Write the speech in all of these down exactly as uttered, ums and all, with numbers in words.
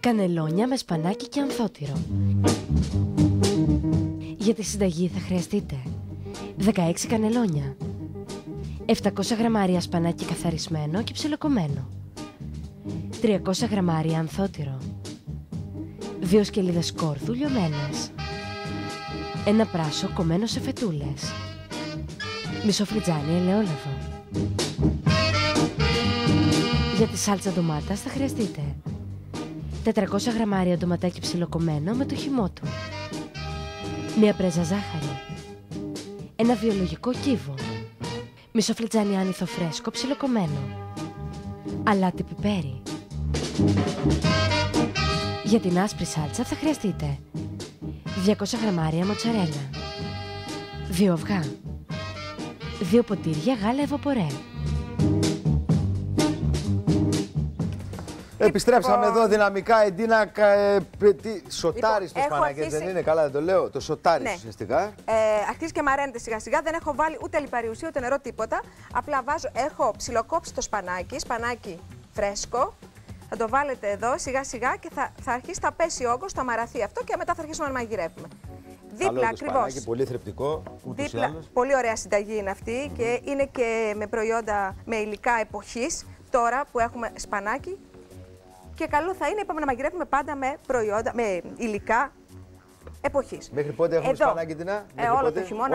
Κανελόνια με σπανάκι και ανθότυρο. Για τη συνταγή θα χρειαστείτε δεκαέξι κανελόνια, επτακόσια γραμμάρια σπανάκι καθαρισμένο και ψιλοκομμένο, τριακόσια γραμμάρια ανθότυρο, δύο σκελίδες σκόρδου λιωμένες, ένα πράσο κομμένο σε φετούλες, μισό φλιτζάνι ελαιόλαδο. Για τη σάλτσα ντομάτας θα χρειαστείτε τετρακόσια γραμμάρια ντοματάκι ψιλοκομμένο με το χυμό του, μία πρέζα ζάχαρη, ένα βιολογικό κύβο, μισό φλιτζάνι άνηθο φρέσκο ψιλοκομμένο, αλάτι πιπέρι. Για την άσπρη σάλτσα θα χρειαστείτε διακόσια γραμμάρια μοτσαρέλα, δύο αυγά, δύο ποτήρια γάλα ευωπορέ. Επιστρέψαμε λοιπόν εδώ δυναμικά. Η Ντίνα ε, σοτάρει στο σπανάκι, αρχίσει... δεν είναι καλά, δεν το λέω. Το σοτάρει ναι. ουσιαστικά. Ε, αρχίζει και μαραίνεται σιγά σιγά. Δεν έχω βάλει ούτε λιπαρή ουσία ούτε νερό, τίποτα. Απλά βάζω, έχω ψιλοκόψει το σπανάκι, σπανάκι φρέσκο. Θα το βάλετε εδώ σιγά σιγά και θα, θα αρχίσει, θα πέσει ο όγκος, θα μαραθεί αυτό και μετά θα αρχίσουμε να μαγειρεύουμε. Δίπλα ακριβώς. Πολύ θρεπτικό. Δίπλα, πολύ ωραία συνταγή είναι αυτή mm-hmm. και είναι και με προϊόντα, με υλικά εποχής. Τώρα που έχουμε σπανάκι. Και καλό θα είναι, είπαμε, να μαγειρεύουμε πάντα με προϊόντα, με υλικά εποχής. Μέχρι πότε έχουμε εδώ, σπανάκι, Ντίνα? Ε, όλο το χειμώνα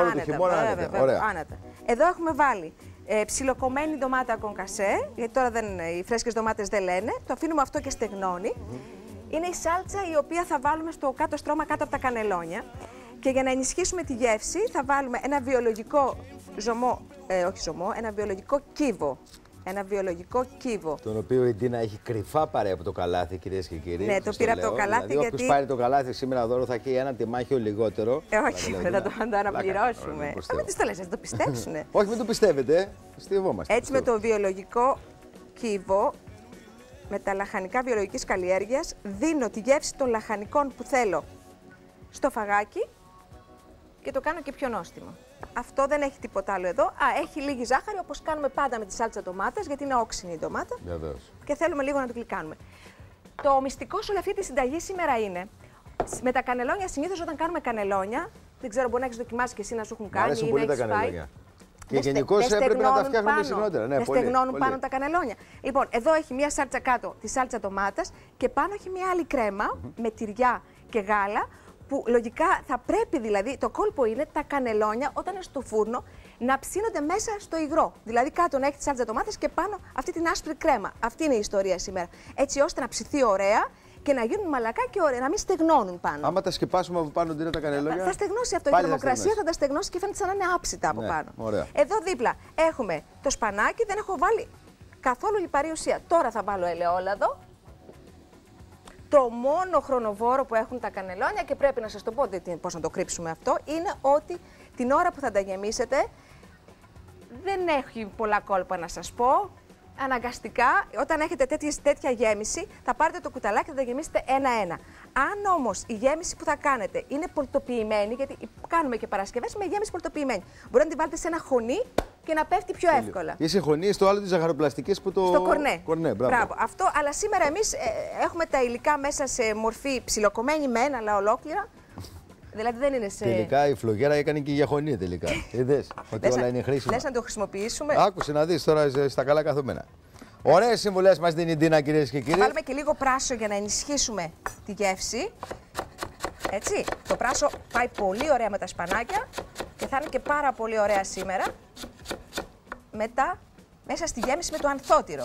άνετα. Εδώ έχουμε βάλει ε, ψιλοκομμένη ντομάτα κονκασέ, γιατί τώρα δεν, οι φρέσκες ντομάτες δεν λένε. Το αφήνουμε αυτό και στεγνώνει. Mm-hmm. Είναι η σάλτσα η οποία θα βάλουμε στο κάτω στρώμα κάτω από τα κανελόνια. Και για να ενισχύσουμε τη γεύση θα βάλουμε ένα βιολογικό ζωμό, ε, όχι ζωμό, ένα βιολογικό κύβο. Ένα βιολογικό κύβο. Τον οποίο η Ντίνα έχει κρυφά πάρει από το καλάθι, κυρίες και κύριοι. Ναι, το πήρα από το καλάθι. Δηλαδή, γιατί. Όποιος πάρει το καλάθι σήμερα δώρο θα έχει ένα τιμάχιο λιγότερο. Ε, όχι, δεν θα το αναπληρώσουμε. Α, μην τις το λες, θα το πιστέψουνε. Όχι, μην το πιστεύετε. Στιβόμαστε. Έτσι, με το βιολογικό κύβο, με τα λαχανικά βιολογικής καλλιέργειας, δίνω τη γεύση των λαχανικών που θέλω στο φαγάκι και το κάνω και πιο νόστιμο. Αυτό δεν έχει τίποτα άλλο εδώ. Α, έχει λίγη ζάχαρη, όπως κάνουμε πάντα με τη σάλτσα ντομάτας, γιατί είναι όξινη η ντομάτα. Βεβαίως. Και θέλουμε λίγο να το γλυκάνουμε. Το μυστικό σε όλη αυτή τη συνταγή σήμερα είναι με τα κανελόνια. Συνήθως όταν κάνουμε κανελόνια, δεν ξέρω, μπορεί να έχει δοκιμάσει και εσύ να σου έχουν κάνει ή να έχει φάει. Και γενικώς έπρεπε να τα φτιάχνουμε και συχνότερα. Ναι, δεν στεγνώνουν πάνω τα κανελόνια. Λοιπόν, εδώ έχει μία σάλτσα κάτω, τη σάλτσα ντομάτας και πάνω έχει μία άλλη κρέμα mm-hmm. με τυριά και γάλα. Που λογικά θα πρέπει, δηλαδή, το κόλπο είναι τα κανελόνια όταν είναι στο φούρνο να ψήνονται μέσα στο υγρό. Δηλαδή κάτω να έχει τη σάλτσα ντομάτας και πάνω αυτή την άσπρη κρέμα. Αυτή είναι η ιστορία σήμερα. Έτσι ώστε να ψηθεί ωραία και να γίνουν μαλακά και ωραία, να μην στεγνώνουν πάνω. Άμα τα σκεπάσουμε από πάνω, τι είναι τα κανελόνια. Θα στεγνώσει αυτό. Πάλι η θερμοκρασία θα, θα τα στεγνώσει και φαίνεται σαν να είναι άψητα από ναι, πάνω. Ωραία. Εδώ δίπλα έχουμε το σπανάκι, δεν έχω βάλει καθόλου λιπαρή ουσία. Τώρα θα βάλω ελαιόλαδο. Το μόνο χρονοβόρο που έχουν τα κανελόνια, και πρέπει να σας το πω πώς να το κρύψουμε αυτό, είναι ότι την ώρα που θα τα γεμίσετε δεν έχει πολλά κόλπα να σας πω. Αναγκαστικά, όταν έχετε τέτοιες, τέτοια γέμιση, θα πάρετε το κουταλάκι και θα τα γεμίσετε ένα-ένα. Αν όμως η γέμιση που θα κάνετε είναι πολτοποιημένη, γιατί κάνουμε και Παρασκευές με γέμιση πολτοποιημένη, μπορεί να την βάλετε σε ένα χωνί και να πέφτει πιο εύκολα. Ή σε χωνί, στο άλλο τις ζαχαροπλαστικές που το. Στο κορνέ. κορνέ μπράβο. μπράβο. Αυτό, αλλά σήμερα εμείς ε, έχουμε τα υλικά μέσα σε μορφή ψιλοκομμένη μεν, αλλά ολόκληρα. Δηλαδή δεν είναι σε. Τελικά η φλογέρα έκανε και για χωνί τελικά. Είδες ότι όλα είναι χρήσιμα. Λες να το χρησιμοποιήσουμε. Άκουσε να δεις τώρα στα καλά καθομένα. Ωραίες συμβουλές μας δίνει η Ντίνα, κυρίες και κύριοι. Θα βάλουμε και λίγο πράσο για να ενισχύσουμε τη γεύση. Έτσι. Το πράσο πάει πολύ ωραία με τα σπανάκια και θα είναι και πάρα πολύ ωραία σήμερα. Μετά, μέσα στη γέμιση με το ανθότυρο.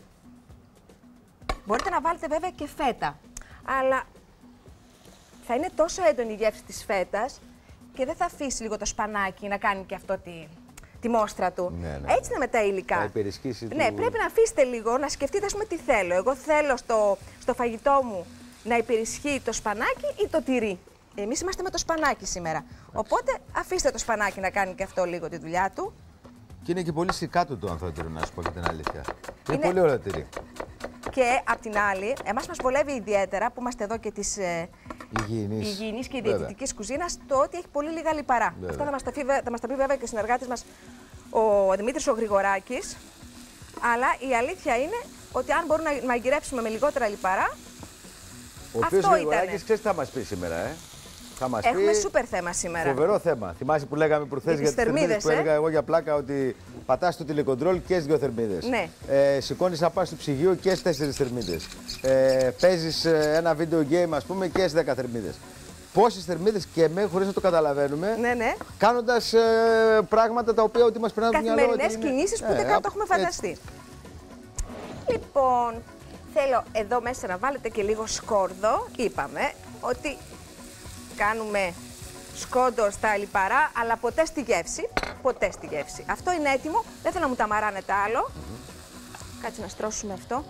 Μπορείτε να βάλετε βέβαια και φέτα, αλλά θα είναι τόσο έντονη η γεύση της φέτας και δεν θα αφήσει λίγο το σπανάκι να κάνει και αυτό τη, τη μόστρα του. Ναι, ναι. Έτσι είναι με τα υλικά. Θα υπερισχύσει ναι, του... πρέπει να αφήσετε λίγο, να σκεφτείτε ας πούμε τι θέλω. Εγώ θέλω στο, στο φαγητό μου να υπερισχύει το σπανάκι ή το τυρί. Εμείς είμαστε με το σπανάκι σήμερα. Οπότε αφήστε το σπανάκι να κάνει και αυτό λίγο τη δουλειά του. Και είναι και πολύ σηκάτο το ανθότυρο, να σου πω και την αλήθεια. Είναι, είναι πολύ ωραίο τυρί. Και απ' την άλλη, εμάς μας βολεύει ιδιαίτερα που είμαστε εδώ και της ε, υγιεινής. υγιεινής και διαιτητικής κουζίνας, το ότι έχει πολύ λίγα λιπαρά. Βέβαια. Αυτό θα μας, τα πει, θα μας τα πει βέβαια και ο συνεργάτης μας ο Δημήτρης ο Γρηγοράκης. Αλλά η αλήθεια είναι ότι αν μπορούμε να μαγειρέψουμε με λιγότερα λιπαρά, Ο οποίος Γρηγοράκης, ξέρεις τι θα μας πει σήμερα, ε? Θα μας Έχουμε πει σούπερ θέμα σήμερα. Φοβερό θέμα. Θυμάσαι που λέγαμε προχθές για τις θερμίδες, που ε? έλεγα εγώ για πλάκα ότι πατάς το τηλεκοντρόλ και στις δύο θερμίδες. Ναι. Ε, σηκώνεις να πας στο ψυγείο και στις τέσσερις θερμίδες. Ε, παίζεις ένα video game, ας πούμε, και στις δέκα θερμίδες. Πόσες θερμίδες και με, χωρίς να το καταλαβαίνουμε, ναι, ναι. κάνοντας ε, πράγματα τα οποία ότι μας περνάνε από το μυαλό. Καθημερινές κινήσεις που δεν καν το έχουμε φανταστεί. Έτσι. Λοιπόν, θέλω εδώ μέσα να βάλετε και λίγο σκόρδο. Είπαμε ότι κάνουμε σκόντο στα λιπαρά, αλλά ποτέ στη γεύση. Ποτέ στη γεύση. Αυτό είναι έτοιμο. Δεν θέλω να μου τα μαράνετε άλλο. Mm-hmm. Κάτσε να στρώσουμε αυτό.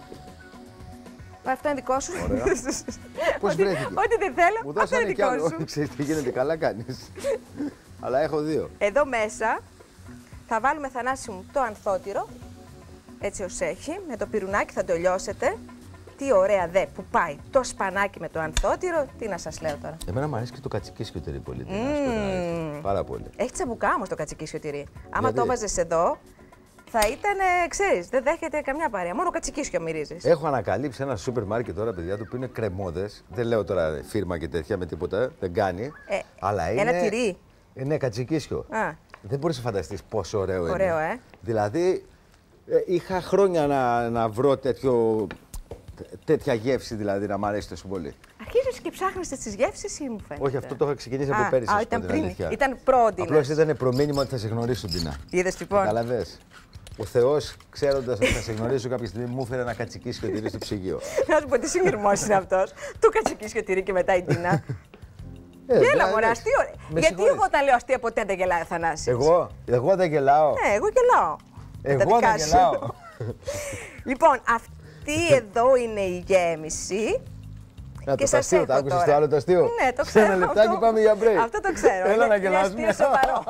Αυτό είναι δικό σου. Πώς βρέθηκε? Ό,τι δεν θέλω, μου αυτό είναι δικό άλλο. σου. Ξέρεις τι γίνεται, καλά κάνεις. Αλλά έχω δύο. Εδώ μέσα θα βάλουμε, Θανάση μου, το ανθότυρο. Έτσι ως έχει. Με το πυρουνάκι θα το λιώσετε. Τι ωραία δε που πάει το σπανάκι με το ανθότυρο. Τι να σας λέω τώρα. Εμένα μου αρέσει και το κατσικίσιο τυρί πολύ. Mm. Πάρα πολύ. Έχει τσαμπουκά όμως το κατσικίσιο τυρί. Άμα το βάζες εδώ, θα ήταν, ξέρεις, δεν δέχεται καμιά παρέα. Μόνο κατσικίσιο μυρίζεις. Έχω ανακαλύψει ένα σούπερ μάρκετ τώρα, παιδιά του, που είναι κρεμόδες. Δεν λέω τώρα φίρμα και τέτοια με τίποτα. Δεν κάνει. Ε, αλλά είναι. Ένα τυρί. Είναι κατσικίσιο. Α. Δεν μπορείς να φανταστείς πόσο ωραίο, ωραίο είναι. Ε. Δηλαδή, ε, είχα χρόνια να, να βρω τέτοιο. Τέτοια γεύση δηλαδή να μ' αρέσει τόσο πολύ. Αρχίζεις και ψάχνεις τις γεύσεις ή μου φαίνεται? Όχι, αυτό το είχα ξεκινήσει από πέρυσι. Α, ήταν πριν. Ήταν πρώτη. Απλώς ήταν προμήνυμα ότι θα σε γνωρίσω, Ντίνα. Είδες λοιπόν. Καταλαβες. Ο Θεός, ξέροντας ότι θα σε γνωρίσω κάποια στιγμή, μου έφερε ένα κατσικίσιο τυρί στο ψυγείο. Να σου πω τι συνειρμός είναι αυτός. Του κατσικίσιο τυρί και μετά η Ντίνα. Ε, Γέλα, μωρά, αστείο. Γιατί εγώ όταν λέω αστεία ποτέ δεν γελάει ο Θανάσης? Εγώ, εγώ δεν γελάω. Ναι, εγώ γελάω. Εγώ δεν γελάω. Λοιπόν, αυτή εδώ είναι η γέμιση. Να, και το αστείο, το άκουσες το άλλο το αστείο? Ναι, το ξέρω. Σε ένα λεπτάκι πάμε για break. Αυτό το ξέρω. Έλα να γελάσουμε. Είναι σοβαρό.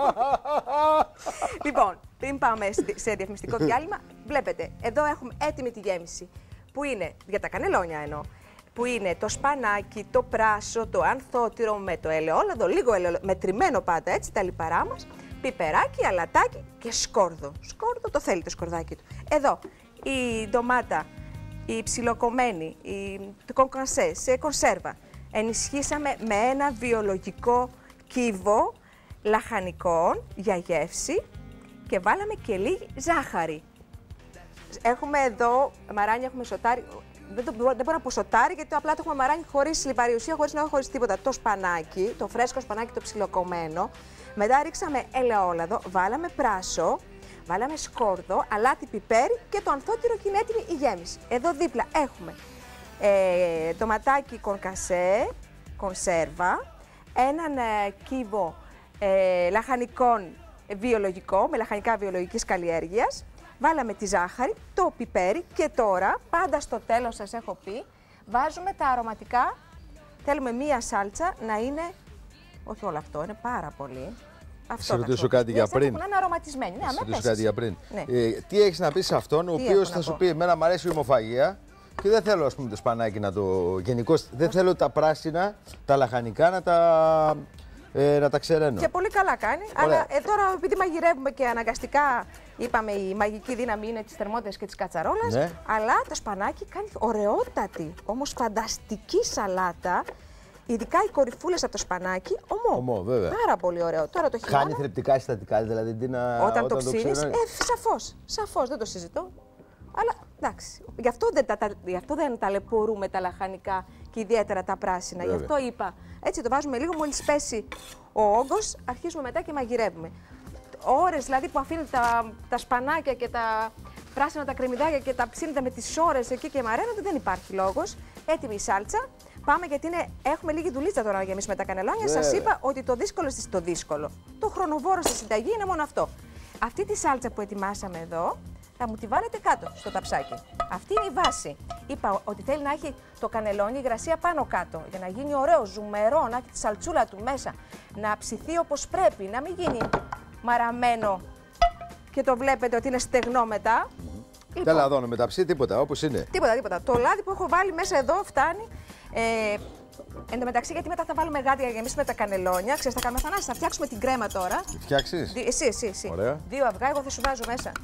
Λοιπόν, πριν πάμε σε διαφημιστικό διάλειμμα, βλέπετε, εδώ έχουμε έτοιμη τη γέμιση. Που είναι, για τα κανελόνια εννοώ, που είναι το σπανάκι, το πράσο, το ανθότυρο με το ελαιόλαδο, λίγο ελαιόλαδο, μετρημένο πάντα έτσι, τα λιπαρά μας, πιπεράκι, αλατάκι και σκόρδο. Σκόρδο το θέλει το σκορδάκι του. Εδώ, η ντομάτα, η ψιλοκομμένη, η, το κονκανσέ σε κονσέρβα. Ενισχύσαμε με ένα βιολογικό κύβο λαχανικών για γεύση και βάλαμε και λίγη ζάχαρη. Έχουμε εδώ μαράνι, έχουμε σοτάρι. Δεν, το, δεν μπορώ να πω σοτάρι, γιατί απλά το έχουμε μαράνι χωρίς λιπαρή ουσία, χωρίς να έχω χωρίς τίποτα. Το σπανάκι, το φρέσκο σπανάκι, το ψιλοκομμένο. Μετά ρίξαμε ελαιόλαδο, βάλαμε πράσο, βάλαμε σκόρδο, αλάτι, πιπέρι και το ανθότυρο και είναι έτοιμη η γέμιση. Εδώ δίπλα έχουμε ε, ντοματάκι κονκασέ, κονσέρβα, έναν ε, κύβο ε, λαχανικών βιολογικό, με λαχανικά βιολογικής καλλιέργειας. Βάλαμε τη ζάχαρη, το πιπέρι και τώρα, πάντα στο τέλος σας έχω πει, βάζουμε τα αρωματικά. Θέλουμε μία σάλτσα να είναι, όχι όλο αυτό, είναι πάρα πολύ. Αυτό σε ρωτήσω κάτι για πριν. Να είναι αρωματισμένοι. Ναι, σε ρωτήσω κάτι για πριν. Ναι. Ε, τι έχεις να πεις σε αυτόν, ο οποίος θα σου πει: εμένα μου αρέσει η ομοφαγία και δεν θέλω, ας πούμε, το σπανάκι να το. Γενικώς δεν θέλω τα πράσινα, τα λαχανικά να τα. Ε, να τα ξεραίνω. Και πολύ καλά κάνει. Ωραία. Αλλά ε, τώρα, επειδή μαγειρεύουμε και αναγκαστικά, είπαμε, η μαγική δύναμη είναι της θερμότητας και της κατσαρόλας. Ναι. Αλλά το σπανάκι κάνει ωραιότατη, όμως φανταστική σαλάτα. Ειδικά οι κορυφούλες από το σπανάκι, ομό. Ομό, βέβαια. Πάρα πολύ ωραίο. Τώρα το χειμώνα. Χάνει θρεπτικά συστατικά, δηλαδή τι να. Όταν, όταν το ψήνεις. Ε, σαφώς. Σαφώς, δεν το συζητώ. Αλλά εντάξει. Γι' αυτό δεν, τα, γι αυτό δεν ταλαιπωρούμε τα λαχανικά και ιδιαίτερα τα πράσινα. Βέβαια. Γι' αυτό είπα. Έτσι το βάζουμε λίγο, μόλις πέσει ο όγκος, αρχίζουμε μετά και μαγειρεύουμε. Ώρες δηλαδή που αφήνετε τα, τα σπανάκια και τα πράσινα τα κρεμμυδάκια και τα ψήνετε με τις ώρες εκεί και μαραίνονται, δεν υπάρχει λόγος. Έτοιμη η σάλτσα. Πάμε γιατί είναι, έχουμε λίγη δουλίτσα τώρα να γεμίσουμε τα κανελόνια. Σας είπα ότι το δύσκολο στις το δύσκολο. Το χρονοβόρο στη συνταγή είναι μόνο αυτό. Αυτή τη σάλτσα που ετοιμάσαμε εδώ θα μου τη βάλετε κάτω στο ταψάκι. Αυτή είναι η βάση. Είπα ότι θέλει να έχει το κανελόνι υγρασία πάνω κάτω για να γίνει ωραίο, ζουμερό, να έχει τη σαλτσούλα του μέσα, να ψηθεί όπως πρέπει, να μην γίνει μαραμένο και το βλέπετε ότι είναι στεγνό μετά. Λοιπόν, δεν λαδώνω μεταψύ, τίποτα, όπως είναι. Τίποτα, τίποτα. Το λάδι που έχω βάλει μέσα εδώ φτάνει. Ε, εν τω μεταξύ, γιατί μετά θα βάλουμε γάτι για να γεμίσουμε τα κανελόνια. Ξέρεις, θα κάνουμε Θανάση, θα φτιάξουμε την κρέμα τώρα. Φτιάξεις. Εσύ, εσύ, εσύ. Ωραία. Δύο αυγά, εγώ θα σου βάζω μέσα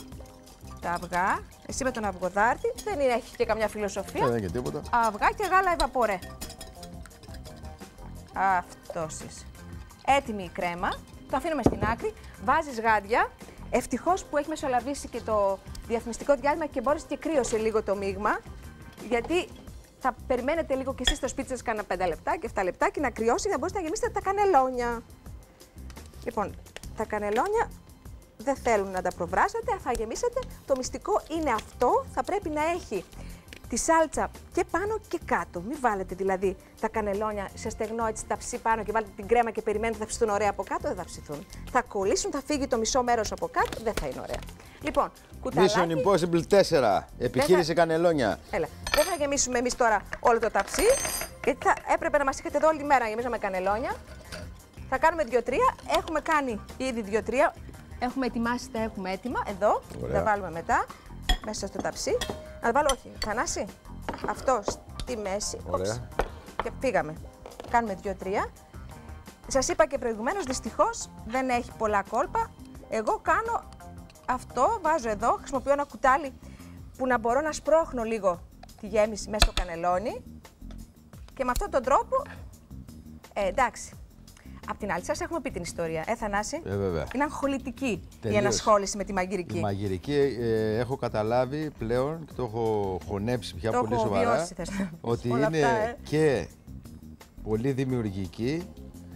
τα αυγά. Εσύ με τον αυγοδάρτη. Δεν είναι, έχει και καμιά φιλοσοφία. Δεν είναι και τίποτα. Αυγά και γάλα ευαπορέ. Αυτός. Έτοιμη η κρέμα. Το αφήνουμε στην άκρη. Βάζεις γάντια. Ευτυχώς που έχει μεσολαβήσει και το διαφημιστικό διάλειμμα και μπόρεσε και κρύωσε λίγο το μείγμα. Γιατί θα περιμένετε λίγο και εσείς στο σπίτι σας κάνα πέντε λεπτά και επτά λεπτά και να κρυώσει για να μπορέσετε να γεμίσετε τα κανελόνια. Λοιπόν, τα κανελόνια δεν θέλουν να τα προβράσετε, θα γεμίσετε. Το μυστικό είναι αυτό, θα πρέπει να έχει τη σάλτσα και πάνω και κάτω. Μην βάλετε δηλαδή τα κανελόνια σε στεγνό έτσι ταψί πάνω και βάλετε την κρέμα και περιμένετε θα ψηθούν ωραία από κάτω, δεν θα ψηθούν. Θα κολλήσουν, θα φύγει το μισό μέρος από κάτω, δεν θα είναι ωραία. Λοιπόν, κουταλάκι. Mission Impossible τέσσερα. Επιχείρηση θα... κανελόνια. Έλα. Δεν θα γεμίσουμε εμείς τώρα όλο το ταψί, γιατί θα έπρεπε να μας είχατε εδώ όλη τη μέρα να γεμίσαμε κανελόνια. Θα κάνουμε δύο τρία. Έχουμε κάνει ήδη δύο τρία. Έχουμε ετοιμάσει, τα έχουμε έτοιμα. Εδώ. Ωραία. Τα βάλουμε μετά μέσα στο ταψί. Να τα βάλω, όχι, Θανάση. Αυτό στη μέση. Ωραία. Και φύγαμε. Κάνουμε δύο τρία. Σας είπα και προηγουμένως, δυστυχώς δεν έχει πολλά κόλπα. Εγώ κάνω αυτό, βάζω εδώ, χρησιμοποιώ ένα κουτάλι που να μπορώ να σπρώχνω λίγο τη γέμιση μέσα στο κανελόνι. Και με αυτόν τον τρόπο, ε, εντάξει. Απ' την άλλη, σας έχουμε πει την ιστορία, ε, Θανάση. Ε, βέβαια. Είναι αγχολητική η ενασχόληση με τη μαγειρική. Η μαγειρική ε, έχω καταλάβει πλέον και το έχω χωνέψει πια το πολύ έχω σοβαρά. Βιώσει, θες. Ότι είναι αυτά, ε. και πολύ δημιουργική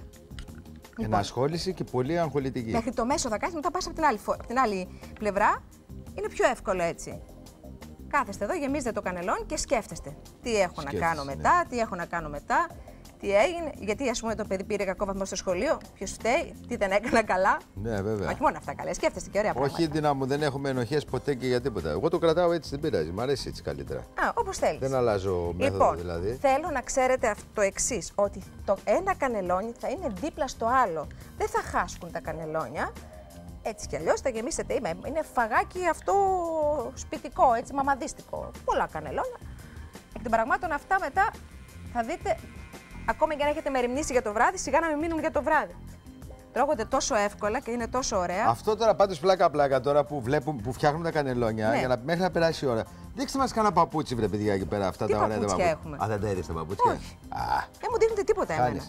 λοιπόν. ενασχόληση και πολύ αγχολητική. Μέχρι το μέσο θα κάνεις, μετά πας από την άλλη, από την άλλη πλευρά. Είναι πιο εύκολο έτσι. Κάθεστε εδώ, γεμίζετε το κανελόνι και σκέφτεστε. Τι έχω σκέφτεσαι, να κάνω μετά, ναι. τι έχω να κάνω μετά. Τι έγινε, γιατί ας πούμε το παιδί πήρε κακό βαθμό στο σχολείο, ποιος φταίει, τι δεν έκανα καλά. Ναι, βέβαια. Όχι μόνο αυτά καλά, σκέφτεστε και ωραία πράγματα. Όχι, Ντίνα μου, δεν έχουμε ενοχές ποτέ και για τίποτα. Εγώ το κρατάω έτσι, δεν πειράζει. Μ' αρέσει έτσι καλύτερα. Α, όπως θέλεις. Δεν αλλάζω μέθοδο λοιπόν, δηλαδή. Θέλω να ξέρετε αυτό το εξής, ότι το ένα κανελόνι θα είναι δίπλα στο άλλο. Δεν θα χάσκουν τα κανελόνια. Έτσι κι αλλιώς θα γεμίσετε. Είναι φαγάκι αυτό σπιτικό, έτσι μαμαδίστικο. Πολλά κανελόνια. Εκ των πραγμάτων αυτά μετά θα δείτε. Ακόμη και αν έχετε μεριμνήσει για το βράδυ, σιγά να μην μείνουν για το βράδυ. Τρώγονται τόσο εύκολα και είναι τόσο ωραία. Αυτό τώρα πάντως πλάκα-πλάκα τώρα που, βλέπουν, που φτιάχνουν τα κανελόνια ναι. για να, μέχρι να περάσει η ώρα. Δείξτε μας κανένα παπούτσι, βρε παιδιά, εκεί πέρα. Αυτά τι τα ωραία τα παπούτσια έχουμε. Α, δεν τα είδες τα παπούτσια. Όχι. Α. Δεν μου δείχνετε τίποτα εμένα.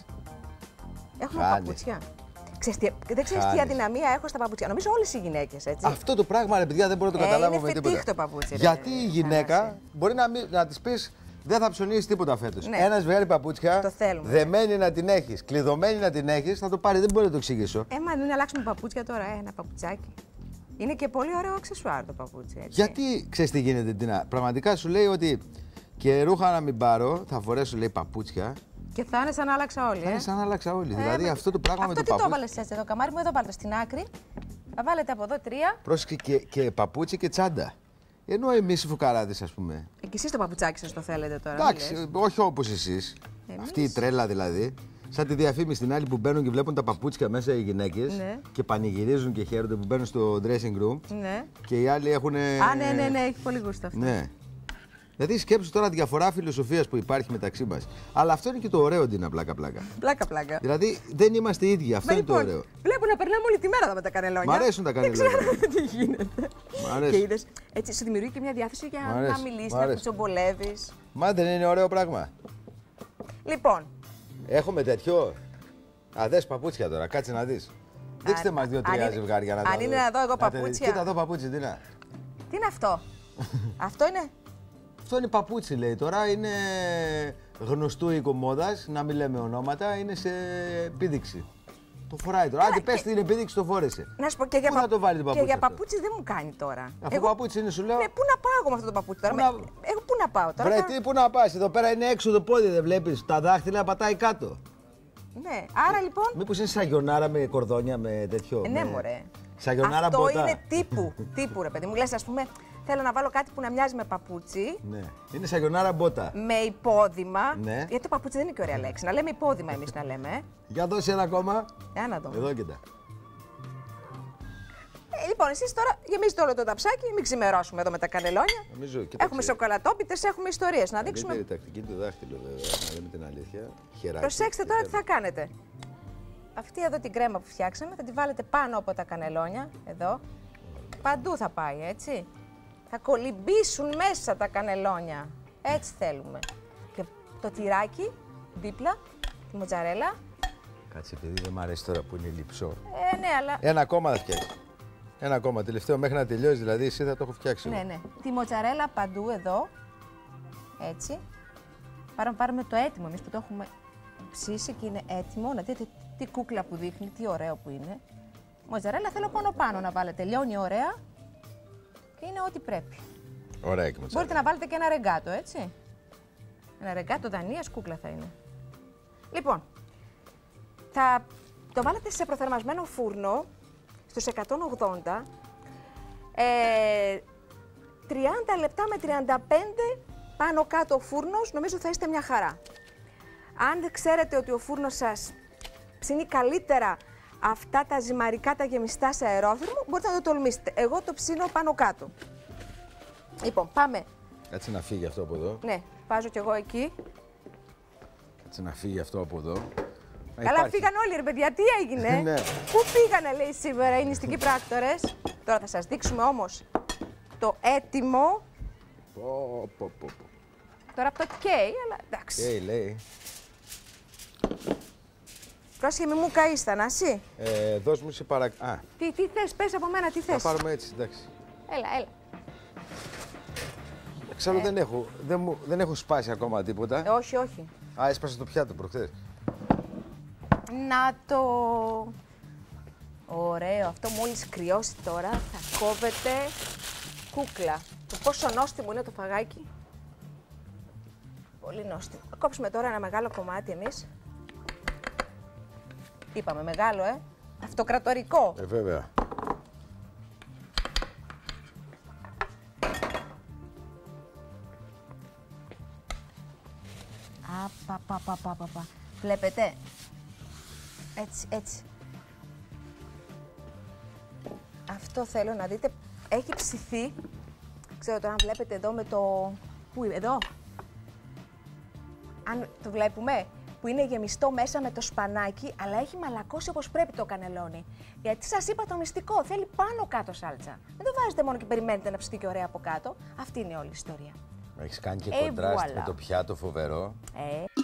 Έχουμε Χάνεις. παπούτσια. Ξέρεις τι, δεν ξέρεις τι αδυναμία έχω στα παπούτσια. Νομίζω όλες οι γυναίκες, έτσι. Αυτό το πράγμα, ρε παιδιά, δεν μπορώ να το καταλάβω με τίποτα. Το παπούτσι, γιατί η γυναίκα μπορεί να, να τη πει. Δεν θα ψωνίσει τίποτα φέτος. Ναι. Ένα ζευγάρι παπούτσια, δεμένη να την έχεις, κλειδωμένη να την έχεις, θα το πάρει. Δεν μπορεί να το εξηγήσω. Ε, μα δεν αλλάξουμε παπούτσια τώρα, ε, ένα παπουτσάκι. Είναι και πολύ ωραίο αξεσουάρ το παπούτσι. Έτσι. Γιατί ξέρεις τι γίνεται, Τίνα. Πραγματικά σου λέει ότι και ρούχα να μην πάρω, θα φορέσω λέει παπούτσια. Και θα είναι σαν να άλλαξα όλοι. Θα είναι ε. σαν να άλλαξα όλοι. Ε, δηλαδή αυτό το πράγμα αυτό με το παπούτσι. Αυτό τι το έβαλες έτσι εδώ, καμάρι μου, εδώ βάλτε στην άκρη. Θα βάλετε από εδώ τρία. Πρόσεχε και, και παπούτσι και τσάντα. Ενώ εμείς οι φουκαράδες, ας πούμε. Και εσείς το παπουτσάκι σας το θέλετε τώρα. Εντάξει, όχι όπως εσείς. Εμείς. Αυτή η τρέλα δηλαδή. Σαν τη διαφήμιση στην άλλη που μπαίνουν και βλέπουν τα παπούτσια μέσα οι γυναίκες ναι. και πανηγυρίζουν και χαίρονται που μπαίνουν στο dressing room. Ναι. Και οι άλλοι έχουν. Α, ναι, ναι, ναι, έχει πολύ γούστο αυτό. Ναι. Δηλαδή σκέψου τώρα τη διαφορά φιλοσοφίας που υπάρχει μεταξύ μας. Αλλά αυτό είναι και το ωραίο, Ντίνα, πλάκα-πλάκα. Πλάκα-πλάκα. Δηλαδή δεν είμαστε οι ίδιοι. Αυτό Μα, είναι λοιπόν, το ωραίο. Βλέπω να περνάμε όλη τη μέρα εδώ με τα κανελόνια. Μ' αρέσουν τα κανελόνια. Δεν ξέρω τι γίνεται. Και είδες, έτσι σου δημιουργεί και μια διάθεση για να μιλήσεις, να κουτσομπολεύεις. Μα δεν είναι ωραίο πράγμα. Λοιπόν. Έχουμε τέτοιο. Α, δες παπούτσια τώρα, κάτσε να δεις. Δείξτε μας δύο-τρία ζευγάρια να τα Αν είναι να δω εγώ παπούτσια. Κοίτα εδώ παπούτσι, Ντίνα. Τι είναι αυτό. Αυτό είναι. Αυτό είναι παπούτσι, λέει. Τώρα είναι γνωστού οικομόδας, να μην λέμε ονόματα, είναι σε επίδειξη. Το φοράει τώρα. Άντε, πες την επίδειξη, το φόρεσε. Να σου πω και για, πού θα το βάλει το παπούτσι. Και για παπούτσι δεν μου κάνει τώρα. Αφού εγώ... παπούτσι είναι, σου λέω. Ναι, πού να πάω εγώ με αυτό το παπούτσι τώρα. Πού με... να... Εγώ πού να πάω τώρα. Βρε, τι, πού να πας. Εδώ πέρα είναι έξω το πόδι, δεν βλέπεις. Τα δάχτυλα πατάει κάτω. Ναι, άρα λοιπόν. Μήπως είναι σαγιονάρα με κορδόνια, με τέτοιο. Ε, ναι, με... μωρέ. Σαγιονάρα αυτό μπότα. Είναι τύπου. Τύπου, ρε παιδί μου. Λες, ας πούμε, θέλω να βάλω κάτι που να μοιάζει με παπούτσι. Ναι. Είναι σαγιονάρα μπότα. Με υπόδημα. Ναι. Γιατί το παπούτσι δεν είναι και ωραία λέξη. Να λέμε υπόδημα εμείς να λέμε. Για δώσε ένα ακόμα. Για να δω. Εδώ κοίτα. Ε, λοιπόν, εσείς τώρα γεμίζετε όλο το ταψάκι, μην ξημερώσουμε εδώ με τα κανελόνια. Νομίζω, έχουμε σοκολατόπιτες, έχουμε ιστορίες να δείξουμε. Είναι τακτική το δάχτυλο, βέβαια, να λέμε την αλήθεια. Χεράκι. Προσέξτε τώρα τι θα κάνετε. Αυτή εδώ την κρέμα που φτιάξαμε θα τη βάλετε πάνω από τα κανελόνια, εδώ. Παντού θα πάει, έτσι. Θα κολυμπήσουν μέσα τα κανελόνια. Έτσι θέλουμε. Και το τυράκι δίπλα τη μοτσαρέλα. Κάτσε, επειδή δεν μου αρέσει τώρα που είναι λιψό. Ε, ναι, αλλά. Ένα ακόμα θα φτιάξει. Ένα ακόμα τελευταίο μέχρι να τελειώσει, δηλαδή εσύ θα το έχω φτιάξει. Ναι, ναι. Τη μοτσαρέλα παντού εδώ. Έτσι. Πάρουμε, πάρουμε το έτοιμο εμείς που το έχουμε ψήσει και είναι έτοιμο. Να δείτε τι κούκλα που δείχνει, τι ωραίο που είναι. Μοτσαρέλα θέλω πάνω πάνω να βάλετε. Λιώνει ωραία και είναι ό,τι πρέπει. Ωραία και μοτσαρέλα. Μπορείτε να βάλετε και ένα ρεγκάτο, έτσι. Ένα ρεγκάτο Δανίας κούκλα θα είναι. Λοιπόν, θα το βάλετε σε προθερμασμένο φούρνο στους εκατόν ογδόντα. Ε, τριάντα λεπτά με τριάντα πέντε πάνω κάτω ο φούρνος, νομίζω θα είστε μια χαρά. Αν ξέρετε ότι ο φούρνος σας ψήνει καλύτερα αυτά τα ζυμαρικά, τα γεμιστά σε αερόθερμο, μπορείτε να το τολμήσετε. Εγώ το ψήνω πάνω κάτω. Λοιπόν, πάμε. Κάτσε να φύγει αυτό από εδώ. Ναι, βάζω κι εγώ εκεί. Κάτσε να φύγει αυτό από εδώ. Καλά, υπάρχει. Φύγαν όλοι ρε παιδιά, τι έγινε. Ναι. Πού πήγανε λέει σήμερα οι νηστικοί πράκτορες. Τώρα θα σας δείξουμε όμως το έτοιμο. Πω, πω, πω. Τώρα από το καίει, αλλά εντάξει. Καίει, λέει. Πρόσεχε μη μου καείς, Θανάση. Ε, δώσ' μου σε παρακ... Α. Τι, τι θες, πες από μένα, τι θες. Θα πάρουμε έτσι, εντάξει. Έλα, έλα. Εξάλλου Ε. δεν, έχω, δεν, μου, δεν έχω σπάσει ακόμα τίποτα. Ε, όχι, όχι. Α, έσπασε το πιάτο προχθές. Να το... Ωραίο, αυτό μόλις κρυώσει τώρα θα κόβετε κούκλα. Το πόσο νόστιμο είναι το φαγάκι. Πολύ νόστιμο. Θα κόψουμε τώρα ένα μεγάλο κομμάτι εμείς. Είπαμε μεγάλο, ε. Αυτοκρατορικό. Ε, βέβαια. Απαπαπαπαπαπα. Βλέπετε. Έτσι, έτσι. Αυτό θέλω να δείτε. Έχει ψηθεί. Ξέρω τώρα αν βλέπετε εδώ με το... Πού είναι, εδώ. Αν το βλέπουμε. Που είναι γεμιστό μέσα με το σπανάκι, αλλά έχει μαλακώσει όπως πρέπει το κανελόνι. Γιατί σας είπα το μυστικό, θέλει πάνω κάτω σάλτσα. Δεν το βάζετε μόνο και περιμένετε να ψηθεί και ωραία από κάτω. Αυτή είναι όλη η ιστορία. Έχεις κάνει και Ε, κοντράστ voilà. με το πιάτο φοβερό. Ε.